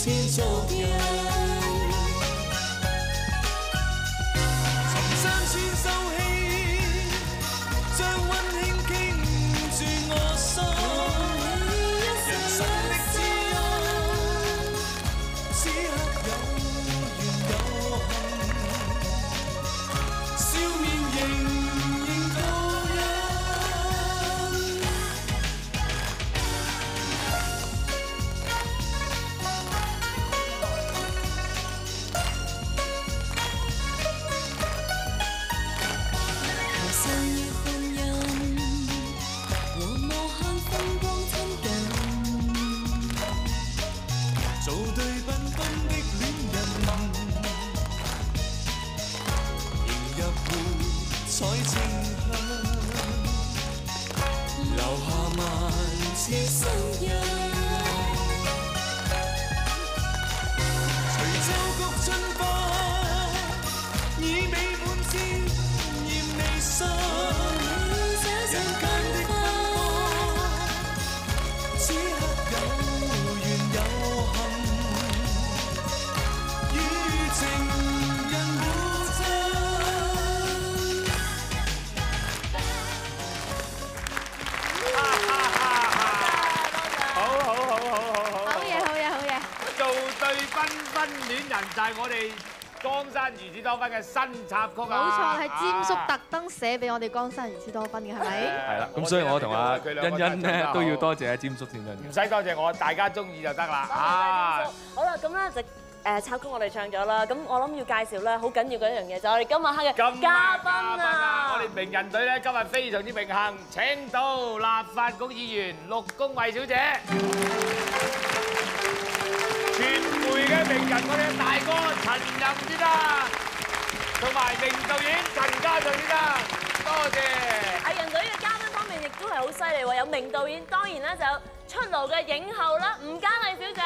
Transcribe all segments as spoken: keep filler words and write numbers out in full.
千足印。尋山川秀氣，將溫馨傾注我心。人生的滋潤，此刻有緣有幸，笑面仍然高欣。和相依婚姻，和無限風光親近，做對繽紛的戀人，迎入活彩清香，留下萬次心印。隨秋菊春花，以美滿鮮豔未生。人間的風波，此刻有緣有幸，與情人互贈。 好好好好好好， 好嘢，好嘢，好嘢！ 做對繽紛戀人就係我哋江山如此多紛嘅新插曲啊！ 冇錯，係詹叔特登寫俾我哋江山如此多紛嘅，係咪？ 係啦，咁所以我同阿欣欣咧都要多謝阿詹叔先得。 唔使多謝我，大家中意就得啦。 啊！好啦，咁咧就誒插曲我哋唱咗啦，咁我諗要介紹咧好緊要嘅一樣嘢就係我哋今晚黑嘅嘉賓啊！ 我哋名人隊咧今日非常之榮幸請到立法局議員陸恭蕙小姐，傳媒嘅名人我哋嘅大哥陳任先生，同埋名導演陳家俊先生，多謝。 藝人隊嘅嘉賓方面亦都係好犀利喎，有名導演，當然咧就有出爐嘅影后啦，吳嘉麗小姐。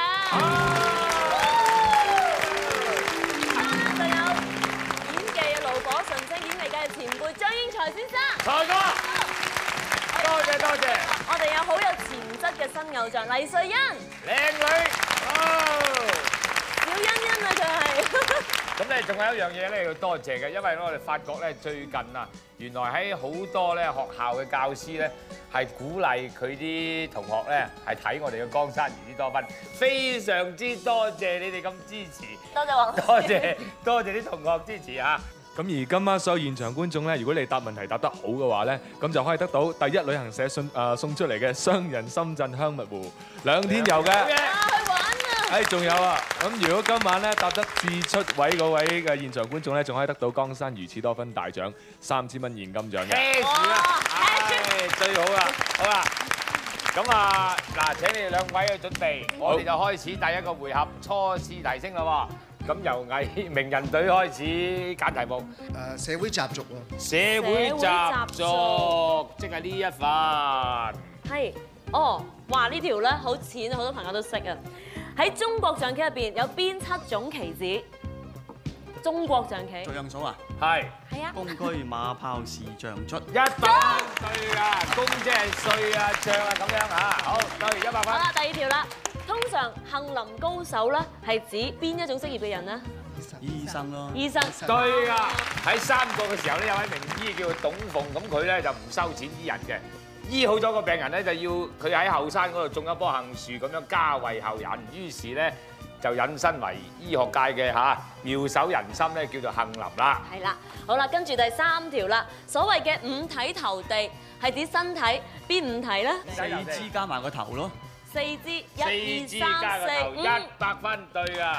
仲有演技嘅爐火純青演藝界嘅前輩張英才先生， 財哥，多謝多謝。 我哋有好有潛質嘅新偶像黎瑞恩， 靚女，哦， 小欣欣啊，佢係。 咁咧仲有一樣嘢咧要多謝嘅，因為我哋發覺咧最近啊，原來喺好多咧學校嘅教師咧係鼓勵佢啲同學咧係睇我哋嘅江山如此多紛，非常之多謝你哋咁支持， 多謝黃， 多謝多謝啲同學支持嚇。 咁而今晚所有現場觀眾咧，如果你答問題答得好嘅話咧，咁就可以得到第一旅行社送誒送出嚟嘅雙人深圳香蜜湖兩天遊嘅。誒，仲有啊！咁如果今晚咧答得至出位嗰位嘅現場觀眾咧，仲可以得到江山如此多紛大獎三千蚊現金獎嘅。 咩事啊？唉，最好啦，好啦。咁啊，嗱，請你哋兩位去準備，我哋就開始第一個回合初試提升啦喎。咁由藝名人隊開始揀題目。 誒社會習俗喎。 社會習俗，即係呢一份。 係，哦，哇！呢條咧好淺，好多朋友都識啊。喺中國象棋入邊有邊七種棋子？中國象棋。 逐樣數啊？ 係。 係啊。 公車、馬炮、士、象、卒。 一百分對啊！公即係歲啊、將啊咁樣啊。好，對，一百分。 好啦，第二條啦。通常杏林高手咧係指邊一種職業嘅人咧？ 醫生咯。 醫生。 對啊！喺三國嘅時候咧，有位名醫叫做董奉，咁佢咧就唔收錢醫人嘅。醫好咗個病人咧，就要佢喺後山嗰度種一棵杏樹，咁樣加惠後人。於是咧就引申為醫學界嘅嚇妙手仁心咧，叫做杏林啦。 係啦，好啦，跟住第三條啦。所謂嘅五體投地係指身體邊五體咧？ 四肢加埋個頭咯。 四肢，一四二三四五， 一百分對啊！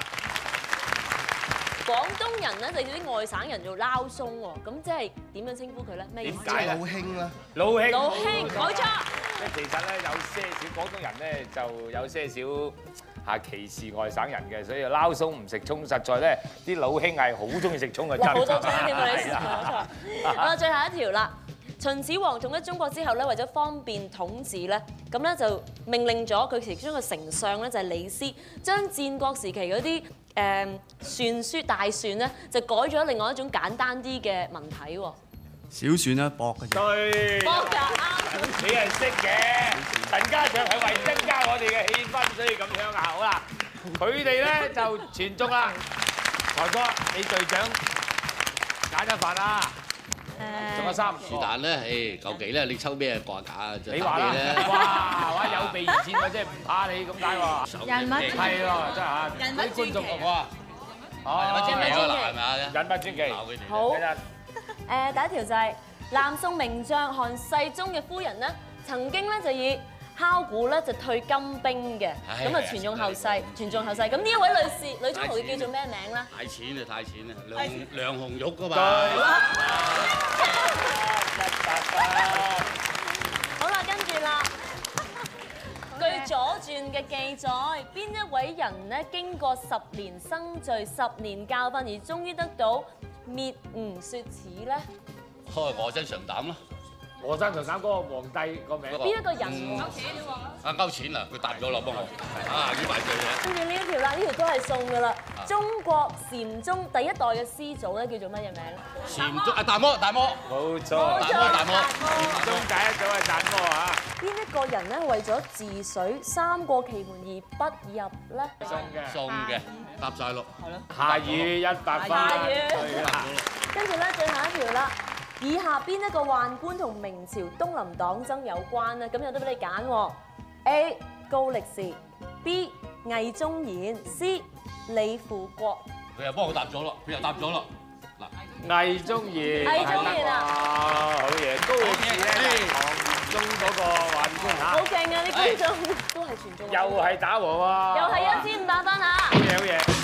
廣東人咧就叫啲外省人做撈鬆喎，咁即係點樣稱呼佢咧？咩意思？ 點解老兄啦， 老兄， 老兄，冇錯。 即係其實咧有些少廣東人咧就有些少嚇歧視外省人嘅，所以撈鬆唔食葱，實在咧啲老兄係好中意食葱嘅真。 好多聲添啊！你冇錯。好啦，最後一條啦。秦始皇統一中國之後咧，為咗方便統治咧，咁咧就命令咗佢其中一個丞相咧就係李斯，將戰國時期嗰啲誒篆書大篆咧，就改咗另外一種簡單啲嘅文體喎。 小船啦，薄嘅啫。 對， 薄㗎啱。 你係識嘅，陳家祥係為增加我哋嘅氣氛，所以咁樣啊，好啦。 佢哋咧就全中啦。財哥，你隊長揀一份啦。誒，仲有三個。 是但咧，誒，求其咧，你抽咩掛架就你話啦。哇！哇！有備而戰喎，即係唔怕你咁解喎。 人物係喎，真係嚇。 人物啲觀眾傳奇哇！哦， 人物傳奇咯，係咪啊？ 人物傳奇。 好睇下誒，第一條就係南宋名將韓世忠嘅夫人咧，曾經咧就以敲鼓咧就退金兵嘅，咁啊傳頌後世，傳頌後世。咁呢一位女士女中豪叫做咩名咧？ 太錢啦，太錢啦，梁梁紅玉噶嘛。 好啦，跟住啦。據《左傳》嘅記載，邊一位人咧經過十年生罪、十年教訓而終於得到滅吳雪恥咧？ 開我身上膽咯。 和珅同膽嗰個皇帝個名。 邊一個人喎？ 啊勾錢啊，佢答咗啦，幫我。啊，呢排最嘢。 跟住呢一條啦，呢條都係送㗎啦。中國禪宗第一代嘅師祖咧叫做乜嘢名咧？ 禪宗啊，大魔大魔。 冇錯， 大魔大魔。 禪宗第一組係大魔啊！ 邊一個人咧為咗治水三過奇門而不入咧？ 送嘅， 送嘅，答曬咯。 夏雨一百分。 夏雨係啦。 跟住咧，最後一條啦。以下邊一個宦官同明朝東林黨爭有關咧？咁有得俾你揀喎。A. 高力士 B. 魏忠賢 C. 李富國。 佢又幫我答咗咯，佢又答咗咯。嗱， 魏忠賢。 魏忠賢啊！ 好嘢，高力士咧，唐中嗰個宦官嚇。 好勁啊！啲觀眾都係全中。 又係打和喎。 又係一千五百分啊！ 好嘢好嘢。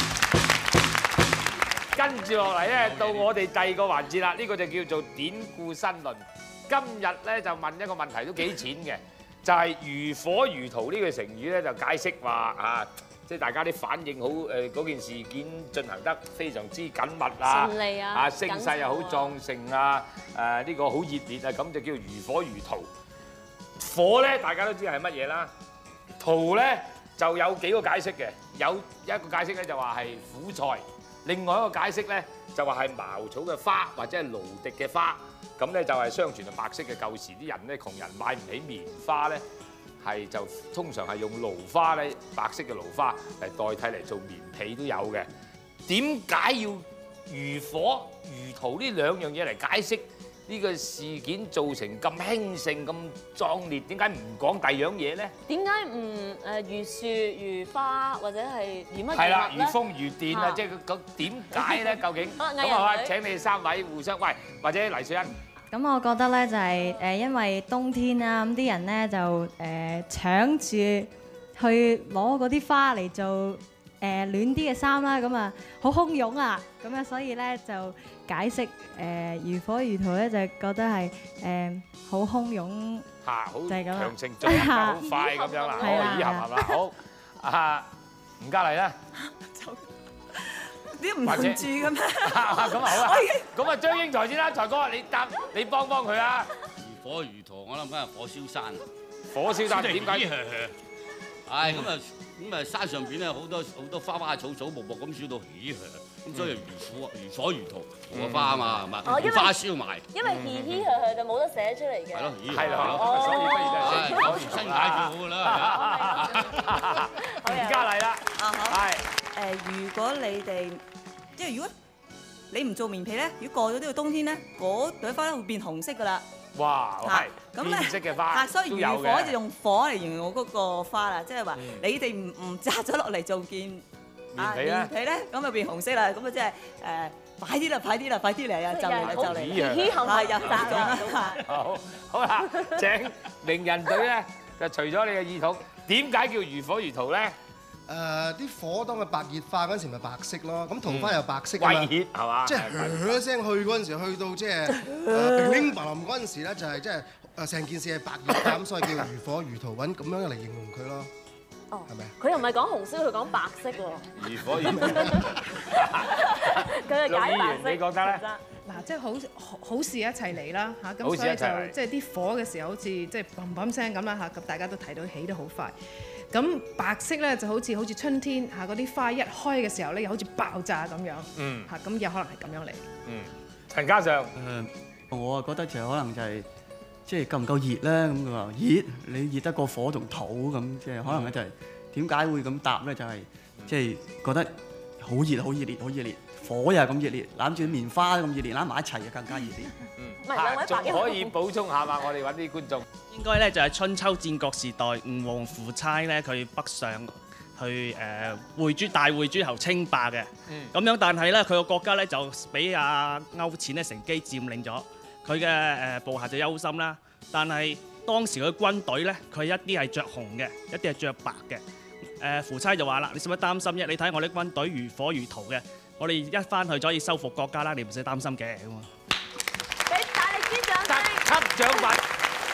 跟住落嚟咧，到我哋第二個環節啦，呢個就叫做典故新論。今日咧就問一個問題都幾淺嘅，就係如火如荼呢個成語咧，就解釋話啊，即係大家啲反應好誒，嗰件事件進行得非常之緊密啊， 順利啊， 啊聲勢又好壯盛啊，誒呢個好熱烈啊，咁就叫如火如荼。火咧大家都知係乜嘢啦，荼咧就有幾個解釋嘅，有一個解釋咧就話係苦菜。另外一個解釋咧，就話係茅草嘅花或者係蘆荻嘅花，咁咧就係相傳係白色嘅。舊時啲人咧窮人買唔起棉花咧，係就通常係用蘆花咧，白色嘅蘆花嚟代替嚟做棉被都有嘅。點解要如火如荼呢兩樣嘢嚟解釋呢個事件造成咁興盛咁壯烈？點解唔講第二樣嘢咧？ 點解唔誒如樹如花或者係如乜如物咧？ 係啦，如風如電啊！即係個點解咧？究竟咁啊？請你哋三位互相喂，或者黎水恩。 咁我覺得咧就係誒，因為冬天啦，咁啲人咧就誒搶住去攞嗰啲花嚟做誒暖啲嘅衫啦，咁啊好洶湧啊，咁啊所以咧就解釋誒如火如荼咧，就覺得係誒好洶湧嚇，好就係咁啦強盛進行得好快咁樣啦，可以合係嘛？好啊，吳嘉麗咧。 啲唔瞞住嘅咩？ 咁啊好啊，咁啊張英才先啦，財哥你答你幫幫佢啊！ 如火如荼，我諗緊係火燒山。 火燒山點解？ 唉，咁啊咁啊山上邊咧好多好多花花草草木木咁燒到起響，咁所以如火如火如荼個花啊嘛，係嘛？花燒埋。 因為嘻嘻呵呵就冇得寫出嚟嘅。 係咯， 係咯，所以不如就係新解最好啦。 吳嘉麗啦，係誒，如果你哋即係如果你唔做棉被咧，如果過咗呢個冬天咧，嗰朵花咧會變紅色噶啦。 哇，係咁變色嘅花嚇，所以如都有火就嘅。 用火嚟形容我嗰個花啦，即係話你哋唔唔摘咗落嚟做件棉被咧棉被咧，咁就變紅色啦。咁啊即係誒，快啲啦，快啲啦，快啲嚟啊！就嚟啦，就嚟啦， 嘻嘻係又摘咗啦。 好，好啦，請名人隊咧，就除咗你嘅耳筒，點解叫如火如荼咧？ 誒啲火當佢白熱化嗰陣時咪白色咯，咁桃花又白色啊嘛， 威脅係嘛？ 即係響一聲去嗰陣時，去到即係誒乒乓林嗰陣時咧，就係即係誒成件事係白熱化，咁所以叫如火如荼，揾咁樣嚟形容佢咯。 哦， 係咪啊？ 佢又唔係講紅色，佢講白色喎。 如火如荼。 佢係解白色。 你覺得咧？ 嗱，即係好好好事一齊嚟啦嚇，咁好事所以就一齊嚟即係啲火嘅時候，好似即係砰砰聲咁啦嚇，咁大家都睇到起得好快。咁白色咧就好似好似春天嚇嗰啲花一開嘅時候咧，又好似爆炸咁樣嗯嚇，咁有可能係咁樣嚟。 嗯，陳嘉上， 誒，我啊覺得就可能就係即係夠唔夠熱咧？咁佢話熱，你熱得過火同土咁，即係可能咧就係點解會咁答咧？就係即係覺得好熱、好熱烈、好熱烈，火又係咁熱烈，攬住啲棉花咁熱烈，攬埋一齊就更加熱烈。 唔係兩位仲可以補充下嘛？我哋揾啲觀眾。 應該咧就係春秋戰國時代，吳王夫差咧佢北上去誒會諸大會諸侯稱霸嘅。咁樣但係咧佢個國家咧就俾阿勾踐咧乘機佔領咗，佢嘅誒部下就憂心啦。但係當時佢軍隊咧，佢一啲係着紅嘅，一啲係着白嘅。誒夫差就話啦：你使乜擔心啫？你睇我啲軍隊如火如荼嘅，我哋一翻去就可以收復國家啦，你唔使擔心嘅。 俾大力啲掌聲！ 級獎品。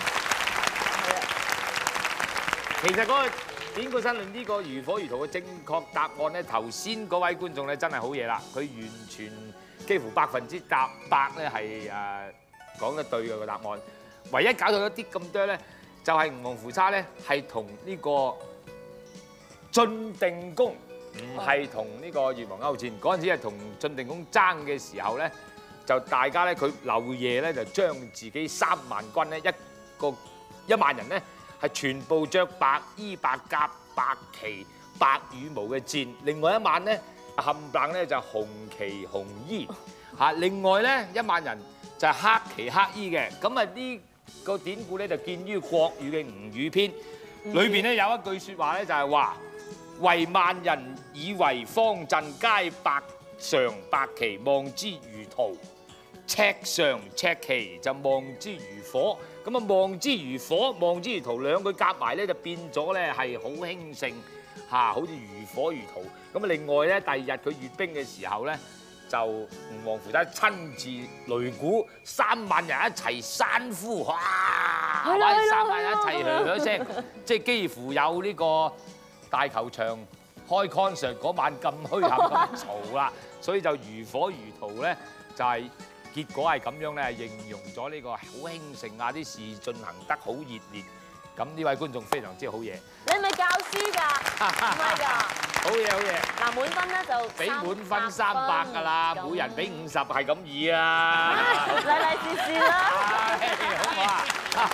其實嗰個典故申論呢個如火如荼嘅正確答案咧，頭先嗰位觀眾咧真係好嘢啦，佢完全幾乎百分之百咧係誒講得對嘅個答案。唯一搞到一啲咁多咧，就係吳王夫差咧係同呢個晉定公，唔係同呢個越王勾踐。嗰陣時係同晉定公爭嘅時候咧，就大家咧佢漏夜咧就將自己三萬軍咧一個一萬人咧係全部着白衣白甲白旗白羽毛嘅箭，另外一萬咧冚唪唥咧就紅旗紅衣嚇，另外咧一萬人就係黑旗黑衣嘅。咁啊呢個典故咧就見於國語嘅吳語篇，裏邊咧有一句説話咧就係話：為萬人以為方陣皆白裳白旗，望之如荼；赤裳赤旗就望之如火。咁啊，望之如火，望之如荼兩句夾埋咧就變咗咧係好興盛嚇，好似如火如荼。咁啊，另外咧第二日佢閱兵嘅時候咧，就吳王夫差親自擂鼓，三萬人一齊山呼，哇！或者三萬人一齊響響聲，即係幾乎有呢個大球場開 concert 嗰晚咁墟冚咁嘈啦。所以就如火如荼咧，就係、是、結果係咁樣咧，形容咗呢個好興盛啊，啲事進行得好熱烈。咁呢位觀眾非常之好嘢。 你係咪教書㗎？唔係㗎。 好嘢好嘢。嗱， 滿分咧就俾滿分三百㗎啦，每人俾五十係咁易啊！ 嚟嚟試試啦， 好唔好啊？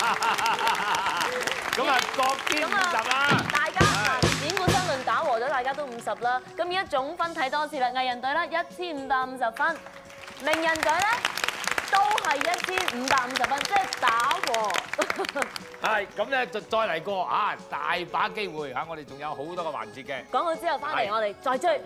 咁啊，各邊五十啦。大家典故申論打和咗，大家都五十啦。咁而家總分睇多次啦，藝人隊咧一千五百五十分，名人隊咧都係一千五百五十分，即係打和。 係咁咧，就再嚟過啊！大把機會嚇，我哋仲有好多個環節嘅。 講好之後翻嚟，我哋再追。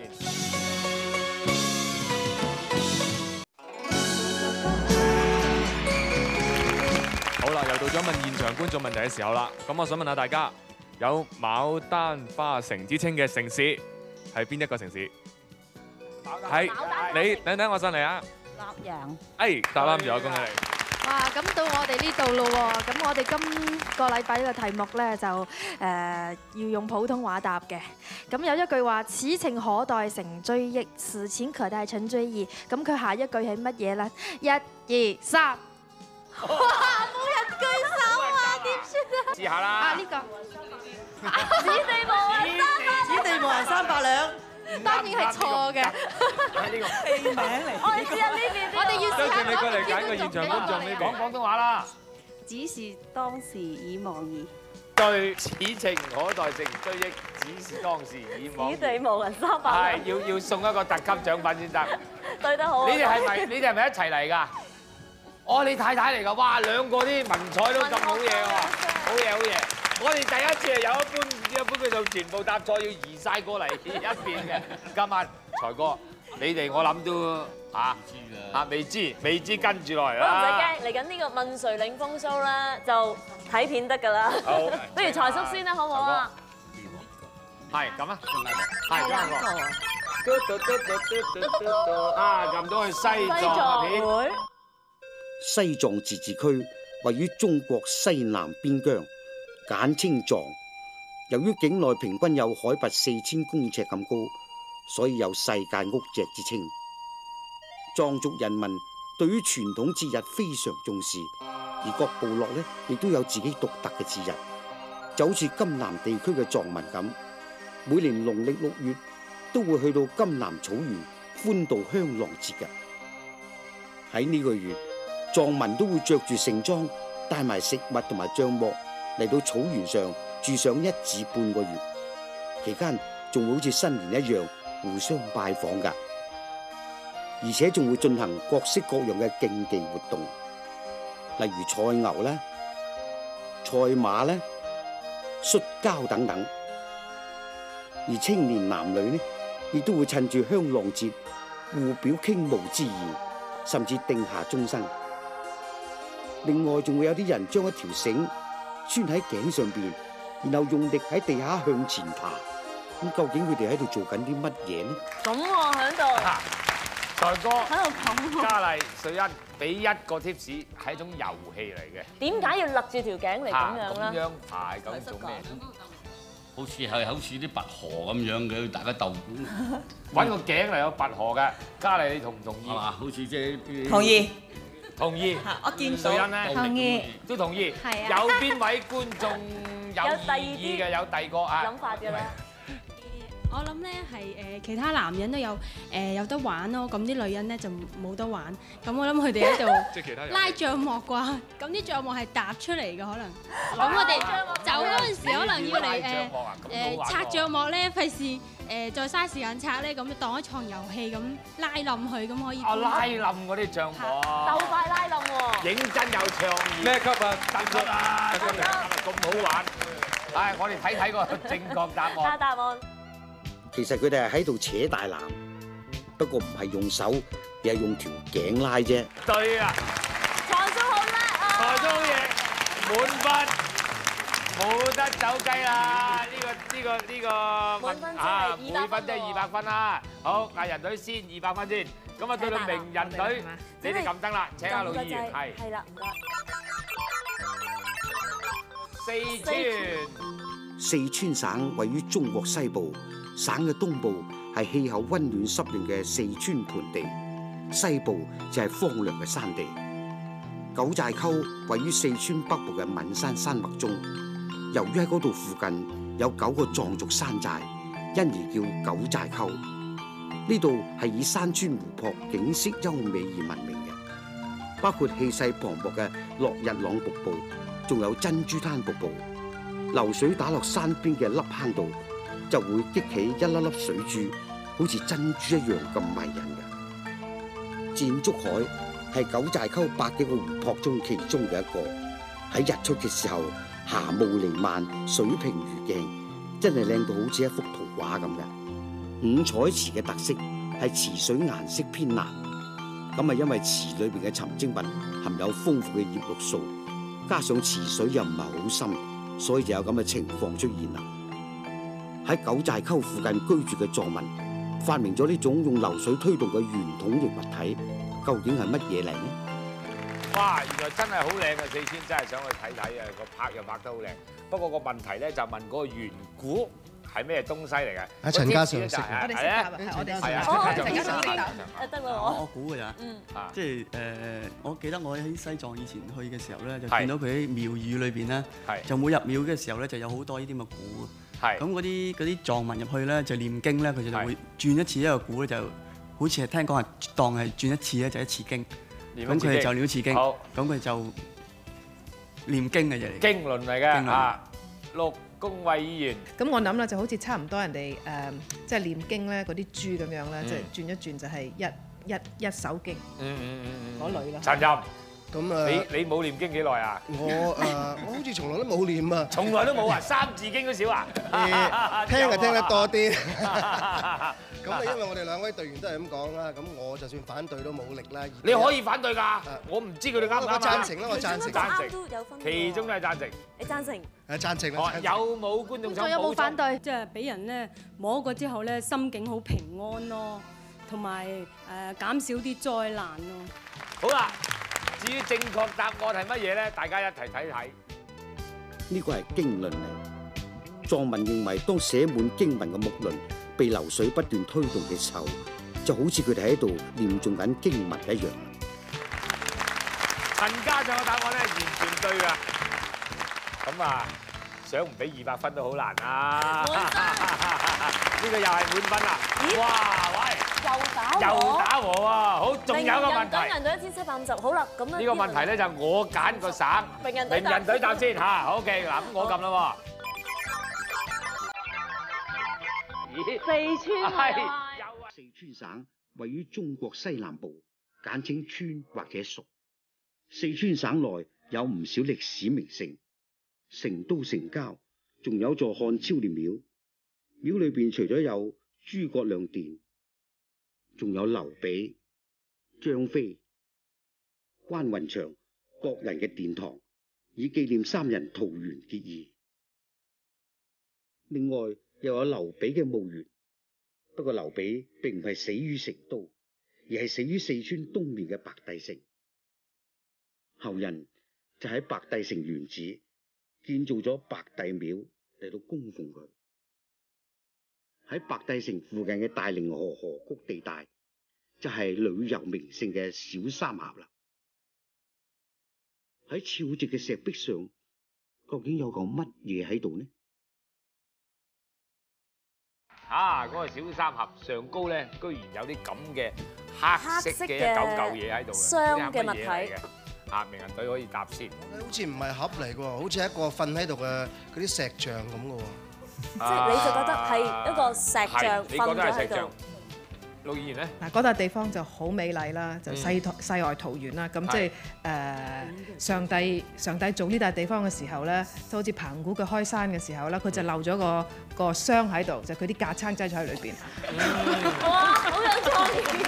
好啦，又到咗問現場觀眾問題嘅時候啦。咁我想問下大家，有牡丹花城之稱嘅城市係邊一個城市？係你等等我上嚟啊！ 洛陽。 哎，答啱咗，恭喜你！ 哇！咁到我哋呢度咯喎，咁我哋今個禮拜呢個題目咧就誒、呃、要用普通話答嘅。咁有一句話：此情可待成追憶，此情可待成追憶。咁佢下一句係乜嘢咧？一、二、三。哇！冇人舉手啊，點算啊？ 試下啦。 啊呢、呢個。 此地無銀三百， 此地無銀三百兩。 當然係錯嘅。 係呢個戲名嚟。 我哋試下呢邊， 我哋要試下你過嚟揀個現場觀眾呢邊。 講廣東話啦。 只是當時已忘矣。 對，此情可待成追憶，只是當時已忘矣。 此地無銀三百。 係要要送一個特級獎品先得。 對得好。 你哋係咪？你哋係咪一齊嚟㗎？哦，你太太嚟㗎，哇！兩個啲文采都咁好嘢喎，好嘢好嘢！我哋第一次係有一般一般佢就全部答錯，要移曬過嚟一邊嘅。今晚財哥，你哋我諗都嚇嚇未知未知跟住落嚟啦。 唔使驚，嚟緊呢個問誰領風騷咧，就睇片得㗎啦。好，不如財叔先啦，好唔好啊？ 係咁啊，係咁啊！嘟嘟嘟嘟嘟嘟嘟啊！撳到去西藏片。 西藏自治區位於中國西南邊疆，簡稱藏。由於境內平均有海拔四千公尺咁高，所以有世界屋脊之稱。藏族人民對於傳統節日非常重視，而各部落呢亦都有自己獨特嘅節日，就好似甘南地區嘅藏民咁，每年農曆六月都會去到甘南草原歡度香囊節嘅。喺呢個月，藏民都會着住盛裝，帶埋食物同埋帳幕嚟到草原上住上一至半個月，期間仲會好似新年一樣互相拜訪㗎，而且仲會進行各式各樣嘅競技活動，例如賽牛啦、賽馬啦、摔跤等等。而青年男女呢，亦都會趁住香浪節互表傾慕之意，甚至定下終身。另外仲會有啲人將一條繩穿喺頸上邊，然後用力喺地下向前爬。咁究竟佢哋喺度做緊啲乜嘢呢？ 咁喎喺度， 財哥喺度咁。 嘉麗、瑞欣俾一個 tips 係一種遊戲嚟嘅。 點解要勒住條頸嚟咁樣咁咧？ 樣排咁做咩？ 好似係好似啲拔河咁樣嘅，大家鬥揾個頸嚟有拔河嘅。嘉麗，你同唔同意？ 係嘛？好似即係同意。 同意。 我見到。 瑞欣咧？ 同意。 都同意。 係啊。 有邊位觀眾有異議嘅？有第二個啊？ 諗法嘅咧。 我諗咧係誒其他男人都有誒有得玩咯，咁啲女人咧就冇得玩。咁我諗佢哋喺度拉帳幕啩，咁啲帳幕係搭出嚟嘅可能。咁我哋走嗰陣時可能要嚟誒誒拆帳幕咧，費事誒再嘥時間拆咧，咁就當一場遊戲咁拉冧佢，咁可以。 啊！拉冧嗰啲帳幕。 鬥快拉冧喎。 認真有創意。 咩級啊？ 得級啊！得級啊！咁好玩。唉，我哋睇睇個正確答案。 答案。 其實佢哋係喺度扯大纜，不過唔係用手，而係用條頸拉啫。 對啊！ 財叔好叻啊！ 財叔好嘢，滿分，冇得走雞啦！呢個呢個呢個滿分即係啊， 二百分每分即係二百分啦。好，藝人隊先二百分先，咁啊對到名人隊，你哋撳燈啦，請阿盧議員係。 係啦，唔該。 四川。 四川省位於中國西部。省嘅東部係氣候溫暖濕潤嘅四川盆地，西部就係荒涼嘅山地。九寨溝位於四川北部嘅岷山山脈中，由於喺嗰度附近有九個藏族山寨，因而叫九寨溝。呢度係以山川湖泊景色優美而聞名嘅，包括氣勢磅礴嘅落日朗瀑布，仲有珍珠灘瀑布。流水打落山邊嘅凹坑度，就會激起一粒粒水珠，好似珍珠一樣咁迷人嘅。箭竹海係九寨溝百幾個湖泊中其中嘅一個。喺日出嘅時候，霞霧彌漫，水平如鏡，真係靚到好似一幅圖畫咁嘅。五彩池嘅特色係池水顏色偏藍，咁啊因為池裏邊嘅沉積物含有豐富嘅葉綠素，加上池水又唔係好深，所以就有咁嘅情況出現啦。喺九寨溝附近居住嘅藏民發明咗呢種用流水推動嘅圓筒形物體，究竟係乜嘢嚟呢？ 哇！原來真係好靚嘅，四川真係想去睇睇啊！個拍又拍得好靚。不過個問題咧就問嗰個圓鼓係咩東西嚟嘅？ 阿陳家上識係啊， 嘅係啊， 我哋係啊， 陳家上識答。得啦， 我我估㗎咋， 嗯， 即係誒，我記得我喺西藏以前去嘅時候咧，就見到佢喺廟宇裏邊咧，就每入廟嘅時候咧，就有好多呢啲咁嘅鼓。 係。 咁嗰啲嗰啲藏民入去咧，就念經咧，佢就會轉一次一個鼓咧，就好似係聽講係當係轉一次咧，就一次經。咁佢哋就念一次經。好。咁佢就念經嘅嘢嚟。 經輪嚟嘅啊，陸公衛議員。 咁我諗啦，就好似差唔多人哋誒，即係念經咧嗰啲珠咁樣咧，即係轉一轉就係一一一首經。 嗯嗯嗯嗯。 嗰類啦。 陳任。 咁誒， 你你冇念經幾耐啊？ 我誒，我好似從來都冇念啊！ 從來都冇啊，三字經都少啊！ 誒，聽就聽得多啲。咁啊，因為我哋兩位隊員都係咁講啦，咁我就算反對都冇力啦。 你可以反對㗎，我唔知佢哋啱唔啱啊！ 我贊成啦，我贊成。 贊成。其中都係贊成。 你贊成？ 誒，贊成啦。 有冇觀眾想補充？ 有冇反對？ 即係俾人咧摸過之後咧，心境好平安咯，同埋誒減少啲災難咯。 好啦。至於正確答案係乜嘢咧？大家一齊睇睇。 呢個係經輪嚟。藏民認為，當寫滿經文嘅木輪被流水不斷推動嘅時候，就好似佢哋喺度念誦緊經文一樣。 陳家上嘅答案咧，完全對㗎。咁啊，想唔俾二百分都好難啊！呢個又係滿分啦！哇，喂！ 又打和， 又打和喎！好，仲有個問題。 名人隊一千七百五十，好啦，咁咧。 呢個問題咧就我揀個省， 名人隊名人隊答先嚇。OK，嗱咁我撳啦喎。 四川啊！ 四川省位於中國西南部，簡稱川或者蜀。四川省內有唔少歷史名勝，成都城郊仲有座漢超年廟，廟裏邊除咗有諸葛亮殿，仲有劉備、張飛、關雲長各人嘅殿堂，以紀念三人桃園結義。另外又有劉備嘅墓園，不過劉備並唔係死於成都，而係死於四川東面嘅白帝城。後人就喺白帝城原址建造咗白帝廟嚟到供奉佢。喺白帝城附近嘅大凌河河谷地帶，就係旅遊名勝嘅小三峽啦。喺峭直嘅石壁上，究竟有嚿乜嘢喺度呢？ 啊！嗰個小三峽上高咧，居然有啲咁嘅黑色嘅一嚿嚿嘢喺度嘅， 雙嘅物體嚟嘅。啊！名人隊可以答先。 好似唔係盒嚟嘅喎，好似一個瞓喺度嘅嗰啲石像咁嘅喎。 即係你就覺得係一個石像瞓咗喺度。 陸議員咧？ 嗱，嗰笪地方就好美麗啦，就世世外桃源啦。咁即係誒上帝上帝做呢笪地方嘅時候咧，就好似彭古佢開山嘅時候咧，佢就漏咗個個箱喺度，就佢啲架撐擠咗喺裏邊。 哇！好有創意。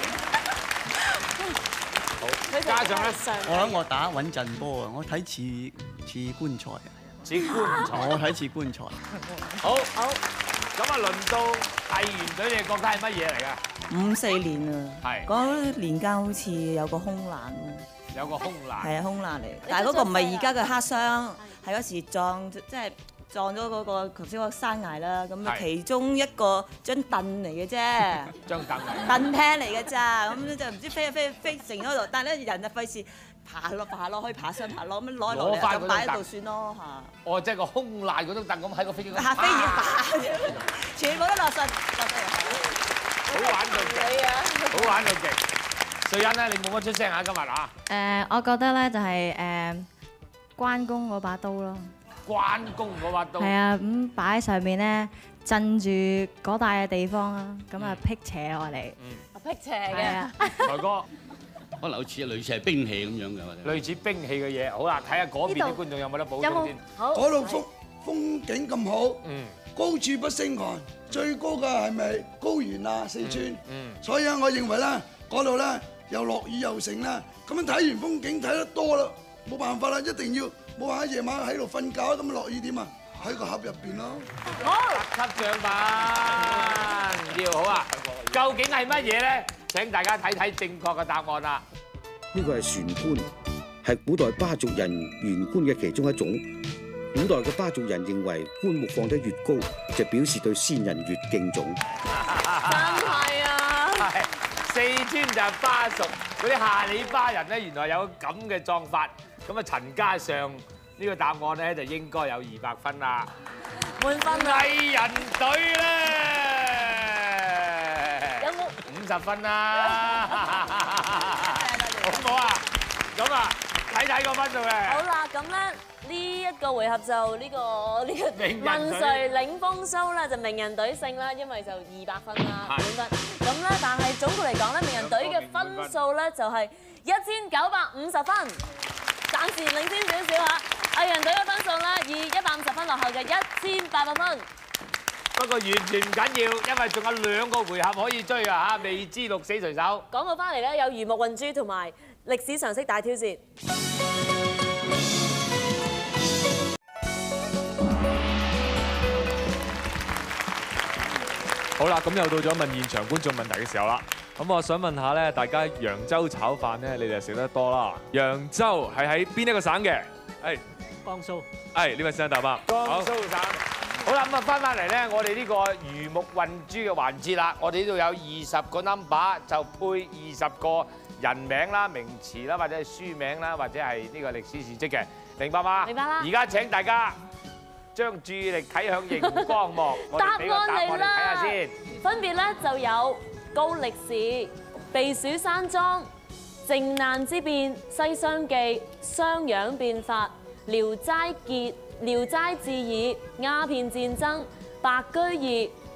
好，加上咧， 我諗我打穩陣波啊！我睇似似棺材啊， 似棺材。 我睇似棺材。 好，好。咁啊，輪到藝員隊，你覺得係乜嘢嚟㗎？ 五四年啊， 係嗰年間好似有個空難喎， 有個空難， 係啊空難嚟，但係嗰個唔係而家嘅黑箱，係嗰時撞即係撞咗嗰個頭先嗰個山崖啦，咁啊其中一個張凳嚟嘅啫， 張凳嚟， 凳廳嚟嘅咋，咁咧就唔知飛啊飛飛成嗰度，但係咧人就費事爬落爬落去爬上爬落咁攞落嚟就擺喺度算咯嚇。 哦，即係個空難嗰張凳咁喺個飛機嗰度， 嚇飛嘢打，全部都落實落實。 好玩到極，好玩到極。瑞欣咧，你冇乜出聲啊今日啊？ 誒，我覺得咧就係誒關公嗰把刀咯。 關公嗰把刀。 係啊，咁擺喺上面咧，鎮住嗰帶嘅地方啦，咁啊辟邪我哋。 嗯。辟邪嘅。 財哥。 可能好似類似係兵器咁樣嘅。 類似兵器嘅嘢，好啦，睇下嗰邊啲觀眾有冇得補充先。 好。 嗰度風風景咁好。 嗯。 高處不勝寒，最高嘅係咪高原啊？四川， 嗯， 所以啊，我認為咧，嗰度咧又落雨又成啦，咁樣睇完風景睇得多啦，冇辦法啦，一定要冇話喺夜晚喺度瞓覺，咁落雨點啊？喺個盒入邊咯。 好，特級獎品，要好啊！究竟係乜嘢咧？請大家睇睇正確嘅答案啦。 呢個係船棺，係古代巴族人懸棺嘅其中一種。古代嘅巴族人認為棺木放得越高，就表示對先人越敬重。 真係啊！ 係四川就係巴族嗰啲下里巴人咧，原來有咁嘅葬法。咁啊，陳嘉上呢個答案咧就應該有二百分啦。 滿分啊！ 藝人隊咧有冇五十分啦？好唔好啊？咁啊，睇睇個分數嘅。 好啦，咁咧。呢一個回合就呢個呢個問誰領風騷咧，就名人隊勝啦，因為就二百分啦滿分。咁咧，但係總括嚟講咧，名人隊嘅分數咧就係一千九百五十分，暫時領先少少嚇。藝人隊嘅分數咧以一百五十分落後嘅一千八百分。 不過完全唔緊要，因為仲有兩個回合可以追啊嚇，未知鹿死誰手。 講到翻嚟咧，有魚目混珠同埋歷史常識大挑戰。 好啦，咁又到咗問現場觀眾問題嘅時候啦。咁我想問下咧，大家揚州炒飯咧，你哋食得多啦。揚州係喺邊一個省嘅？係江蘇。 係呢位先生答啊。 江蘇省。好啦，咁啊翻返嚟咧，我哋呢個魚目混珠嘅環節啦。我哋呢度有二十個 number， 就配二十個人名啦、名詞啦，或者係書名啦，或者係呢個歷史事蹟嘅，明白嗎？ 明白啦。 而家請大家將注意力睇向熒光幕，我哋俾個答案你睇下先。 分別咧就有高力士、避暑山莊、靖難之變、西廂記、襄陽變法、聊齋傑、聊齋志異、鴉片戰爭、白居易、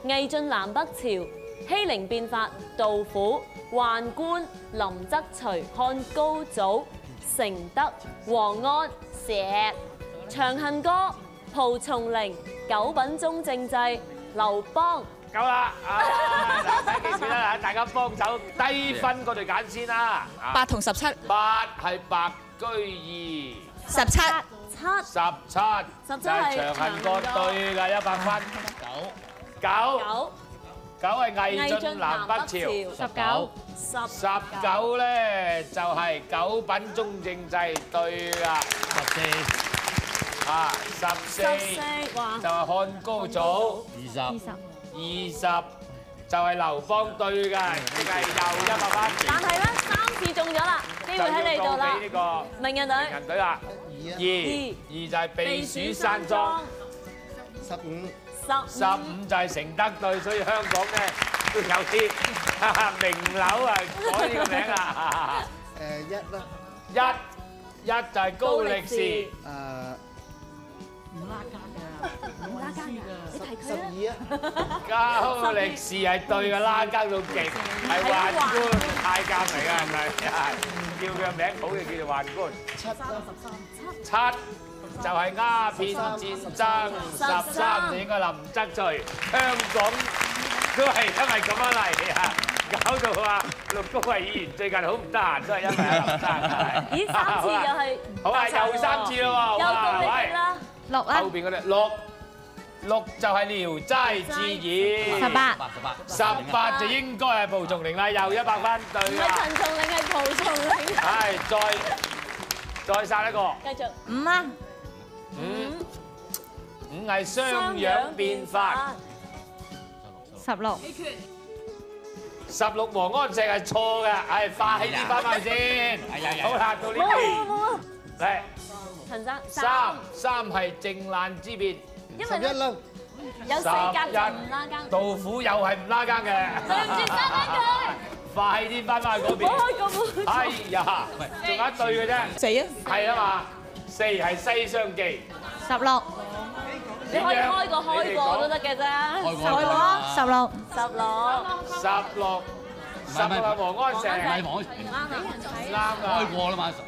魏晉南北朝、熙寧變法、杜甫、宦官、林則徐、漢高祖、承德、王安石、長恨歌、蒲松齡、九品中正制、劉邦。 夠啦！啊，睇幾時啦？大家幫手低分嗰隊揀先啦。 八同十七。 八係白居二。 十七。 七。 十七。 十七就係長恨歌對㗎，一百分。九。九。九係魏晉南北朝。 十九。十。 十九咧就係九品中正制對啦。十四。啊，十四就係漢高祖。二十。二十。二十就係劉邦對嘅，即係又一百分。 但係咧，三次中咗啦，機會喺你度啦。 呢個名人隊。 名人隊啦，二二就係避暑山莊。十五。十十五就係承德隊，所以香港咧都有啲名樓啊改呢個名啊。誒一啦。一一就係高力士。誒。唔拉更㗎，唔拉更㗎，你提佢啦。高力士係對嘅，拉更到勁，係宦官太監嚟㗎，係咪？叫佢個名好就叫做宦官。七啦，十三。七就係鴉片戰爭，十三就應該林則徐。香港都係因為咁樣嚟啊，搞到啊陸高慧議員最近好唔得閒，都係因為阿林生。咦，三次又係？好啊，又三次咯喎， 又到你哋啦。六啦， 後邊嗰啲六六就係《聊齋志異》， 十八， 十八就應該係蒲松齡啦，又一百分對啦。 唔係陳松齡，係蒲松齡。 係，再再殺一個。 繼續五啊， 五五係雙養變法。 十六， 十六王安石係錯嘅，係快啲翻返去先。好啦，到呢邊嚟。 陳生三三係靖難之變， 十一啦，有四格就唔拉更， 杜甫又係唔拉更嘅， 對唔住，三翻佢， 快啲翻返去嗰邊。 我開個門， 哎呀，仲有一對嘅啫，四啊，係啊嘛，四係西廂記，十六， 你可以開個開過都得嘅啫，開過，十六，十六， 十六，十六係王安石， 唔係王安石， 啱啊， 開過啦嘛，十。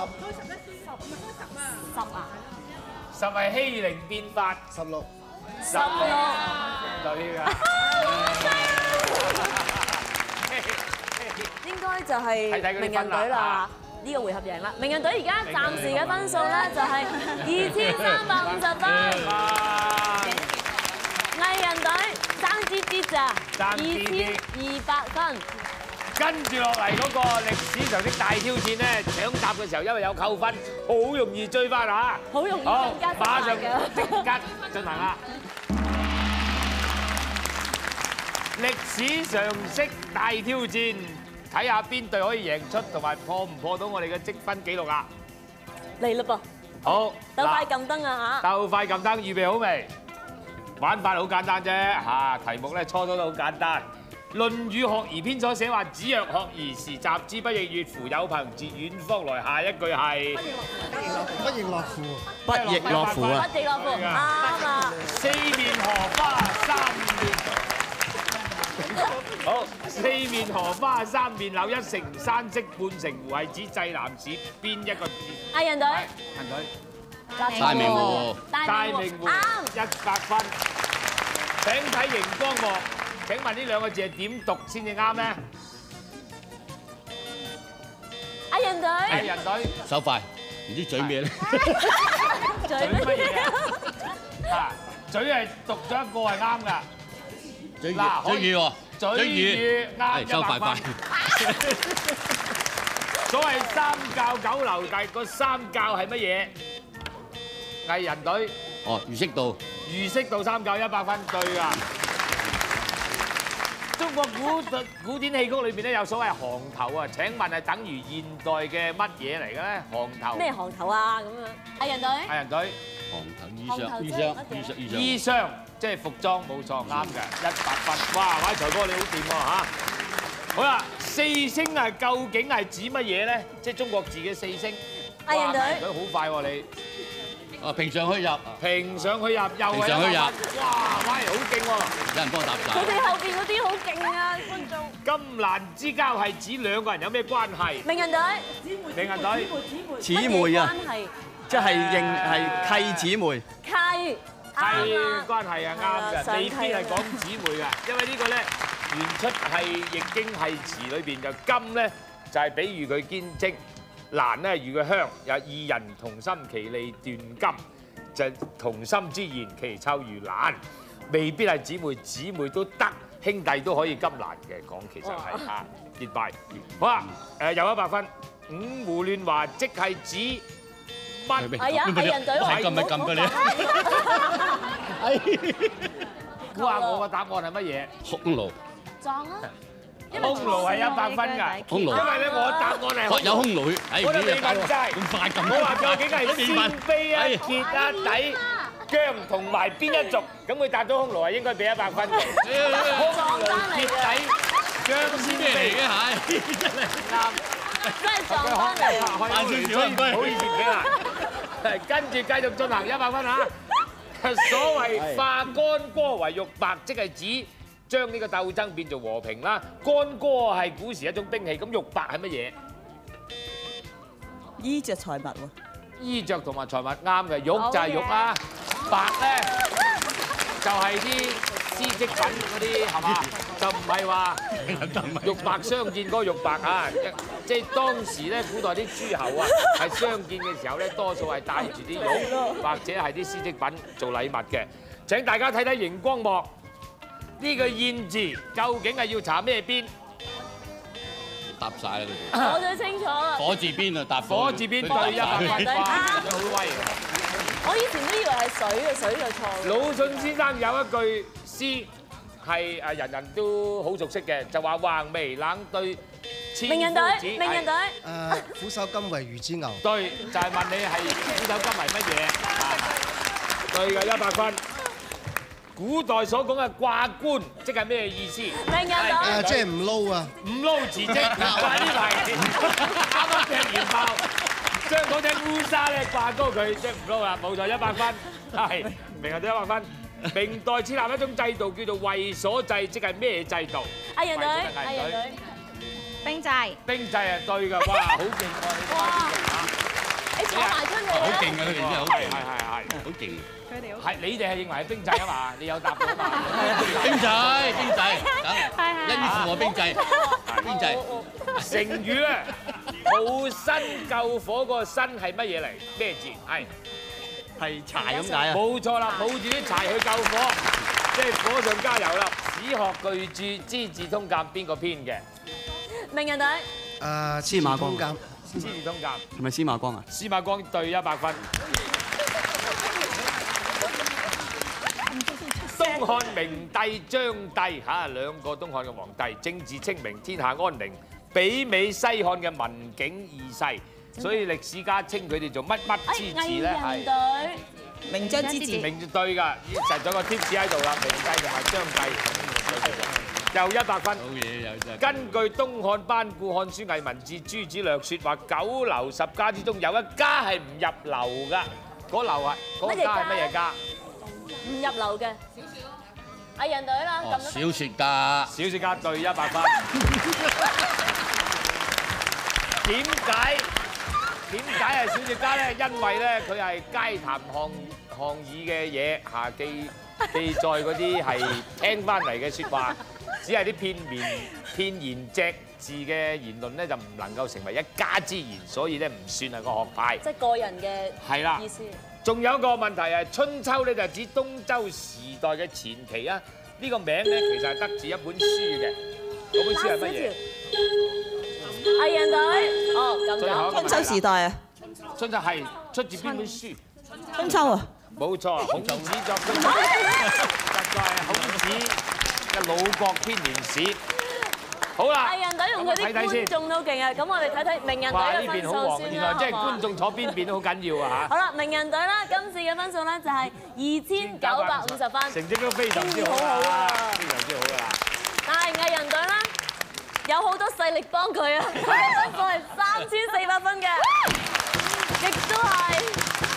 十啊！ 十係熙寧變法，十六，十六對㗎。 應該就係名人隊啦，呢個回合贏啦。名人隊而家暫時嘅分數咧就係二千三百五十分，藝人隊爭啲啲咋，二千二百分。 跟住落嚟嗰個歷史常識大挑戰咧，搶答嘅時候因為有扣分，好容易追翻嚇， 好容易好更加馬上即刻進行啦！歷史常識大挑戰，睇下邊隊可以贏出，同埋破唔破到我哋嘅積分紀錄啊！ 嚟啦噃！ 好， 鬥快撳燈啊嚇！ 鬥快撳燈，預備好未？玩法好簡單啫嚇，題目咧初初都好簡單。《論語學而篇》所寫話：子曰：學而時習之，不亦說乎？有朋自遠方來。下一句係不亦樂乎， 不亦樂乎啊！ 不亦樂乎，啱啊！ 四面荷花三面好，四面荷花三面柳，一城山色半城湖，係指濟南市邊一個字？ 藝人隊。 藝人隊。 大明湖。 大明湖。啱。一百分。請睇熒光幕。請問呢兩個字係點讀先至啱咧？ 藝人隊， 藝人隊， 手快，唔知嘴咩咧？ 嘴乜嘢啊？啊，嘴係讀咗一個係啱㗎。 嘴語，嘴語喎， 嘴語啱一百分。所謂三教九流，但係個三教係乜嘢？藝人隊。 哦，儒釋道。 儒釋道三教一百分對㗎。中國古古典戲曲裏邊咧有所謂行頭啊，請問係等於現代嘅乜嘢嚟嘅咧？行頭咩行頭啊？咁樣藝人隊， 藝人隊行頭衣裳衣裳衣裳衣裳衣裳即係服裝冇錯，啱嘅一百分。哇！喂，財哥你好掂喎嚇！好啦，四星啊，究竟係指乜嘢咧？即係中國字嘅四星。 藝人隊， 藝人隊好快喎你。 哦，平上去入， 平上去入，又係平上去入， 哇！喂，好勁喎！ 有人幫我答晒。 佢哋後邊嗰啲好勁啊，觀眾。 金蘭之交係指兩個人有咩關係？ 名人隊， 名人隊， 姊妹啊， 關係即係認係契姊妹。 契係關係啊，啱嘅，未必係講姊妹嘅，因為呢個咧原出係易經係詞裏邊就金咧就係比喻佢堅貞。蘭咧喻佢香，有二人同心其利斷金，就同心之言，其臭如蘭，未必係姊妹，姊妹都得，兄弟都可以金蘭嘅講，其實係啊結拜。好啦，誒又一百分，五胡亂華即係指乜？ 係啊，藝人隊係撳咪撳㗎你。 估下我個答案係乜嘢？ 匈奴。 撞啊！ 匈奴係一百分㗎， 匈奴， 因為咧我答案係學有匈奴血， 我都未問晒， 咁快撳， 我話究竟係鮮卑啊、羯啊、氐、姜同埋邊一族？咁佢答到匈奴係應該俾一百分嘅。匈奴、羯、氐、姜、鮮卑嘅係真係啱， 真係撞翻嚟。 唔好意思唔俾啦，跟住繼續進行一百分嚇。所謂化干戈為玉帛，即係指將呢個鬥爭變做和平啦。干戈係古時一種兵器，咁玉帛係乜嘢？ 衣着財物喎。 衣着同埋財物啱嘅，玉就係玉啦，帛咧就係啲絲織品嗰啲係嘛？就唔係話玉帛相見嗰個玉帛啊！即係當時咧，古代啲諸侯啊係相見嘅時候咧，多數係帶住啲玉或者係啲絲織品做禮物嘅。請大家睇睇熒光幕。呢個燕字究竟係要查咩邊？ 答晒啦佢哋。 我最清楚啦。 火字邊啊，答火字邊對一百分，哇！好威啊！ 我以前都以為係水嘅，水就錯。 魯迅先生有一句詩係誒人人都好熟悉嘅，就話橫眉冷對千夫指。 名人隊，名人隊。 誒，虎首金為魚之牛。 對，就係問你係虎首金為乜嘢？對嘅，一百分。古代所講嘅掛冠，即係咩意思？ 名人隊。 誒，即係唔撈啊！ 唔撈辭職，話呢排啱啱踢完炮，將嗰隻烏紗咧掛高佢，即係唔撈啦，冇錯，一百分。係，名人隊一百分。明代設立一種制度叫做衛所制，即係咩制度？ 藝人隊，藝人隊。 兵制。 兵制係對㗎，哇，好勁喎！哇！ 你坐埋出嚟啊！ 好勁啊！佢哋真係好勁， 係係係， 好勁。 佢哋係你哋係認為係兵制啊嘛？你有答到嘛？ 兵制，兵制，等因父我兵制，兵制。 成語咧，抱薪救火個薪係乜嘢嚟？咩字？係係柴咁解啊！ 冇錯啦，抱住啲柴去救火，即係火上加油啦。史學巨著《資治通鑑》邊個編嘅？ 名人隊。 誒， 司馬光。 鑑。 《資治通鑑》 係咪司馬光啊？ 司馬光對一百分。東漢明帝張帝嚇兩個東漢嘅皇帝，政治清明，天下安寧，媲美西漢嘅文景二世，所以歷史家稱佢哋做乜乜之治咧？係名將之治。 名對㗎，已經實咗個 tips 喺度啦，明帝同埋張帝。又一百分。 好嘢，又真係。 根據東漢班固《漢書藝文志》諸子略說話，九流十家之中有一家係唔入流㗎，嗰流係嗰家係乜嘢家？ 唔入流嘅。藝人隊啦，咁小説家， 小説家對一百分。點解點解係小説家咧？因為咧佢係街談巷巷議嘅嘢嚇，記記載嗰啲係聽翻嚟嘅説話，只係啲片面片言隻字嘅言論咧，就唔能夠成為一家之言，所以咧唔算係個學派。 即係個人嘅係啦意思。仲有一個問題係春秋咧，就指東周時代嘅前期啊。呢個名咧其實係得自一本書嘅，嗰本書係乜嘢？ 藝人隊。哦，咁樣。 春秋時代啊。 春秋係出自邊本書？ 春秋啊。 冇錯，孔子作春秋，實在係孔子嘅《魯國編年史》。好啦， 藝人隊同佢啲觀眾都勁啊！咁我哋睇睇名人隊嘅分數先啦， 原來即係觀眾坐邊邊都好緊要啊嚇！ 好啦，名人隊啦，今次嘅分數咧就係二千九百五十分， 成績都非常之好啦，非常之好噶啦。 但係藝人隊咧有好多勢力幫佢啊，佢嘅分數係三千四百分嘅，亦都係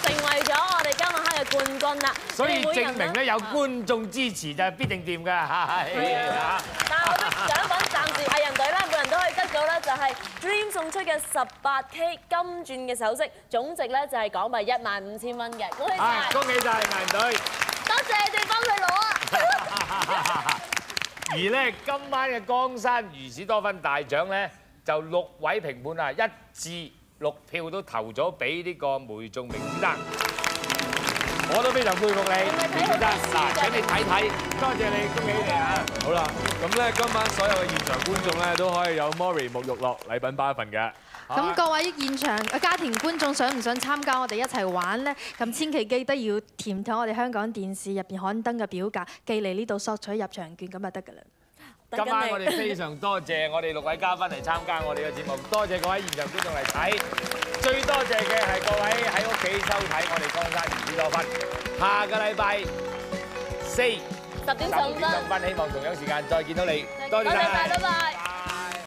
成為咗我哋今晚黑嘅冠軍啦。 所以證明咧有觀眾支持就必定掂㗎，係啊！ 但係我啲獎品暫時藝人隊咧，每人都可以得到咧就係 Dream 送出嘅十八 K 金鑽嘅首飾，總值咧就係港幣一萬五千蚊嘅。恭喜晒！ 恭喜晒藝人隊！ 多謝你哋幫佢攞啊！ 而咧今晚嘅江山如此多分大獎咧，就六位評判啊一致六票都投咗俾呢個梅仲明先生，我都非常佩服你，明先生。嗱，請你睇睇，多謝你，恭喜你啊！ 好啦，咁咧今晚所有嘅現場觀眾咧都可以有 Mori 沐浴樂禮品包一份嘅。 咁各位現場嘅家庭觀眾想唔想參加我哋一齊玩呢？咁千祈記得要填妥我哋香港電視入邊刊登嘅表格，寄嚟呢度索取入場券咁就得㗎啦。 今晚我哋非常多謝我哋六位嘉賓嚟參加我哋嘅節目，多謝各位現場觀眾嚟睇，最多謝嘅係各位喺屋企收睇我哋江山如此多分。下個禮拜四十點十五分， 希望同樣時間再見到你，多謝晒， 拜拜。